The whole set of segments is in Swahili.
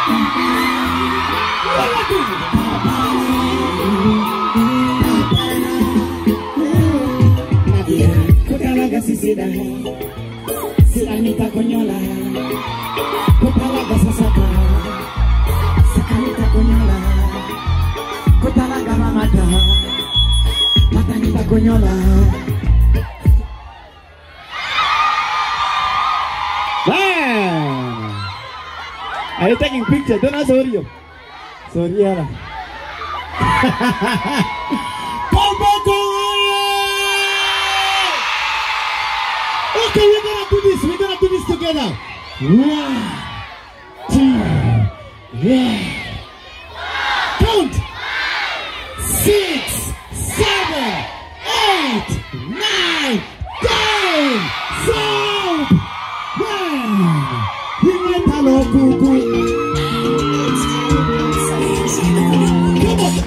Silanita konyola, kutalaga sasaka, sakanita konyola, kutalaga mamata, matanita konyola. Wow! Are you taking picture? Don't ask Oreo. Sorry, Ara. Okay, we're gonna do this. We're gonna do this together. 1, 2, yeah. Count. 6, 7, 8, 9, 10. Sound. 1. We went hello, cuckoo. Come on.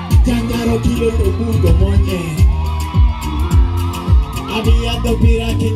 Abia do piraki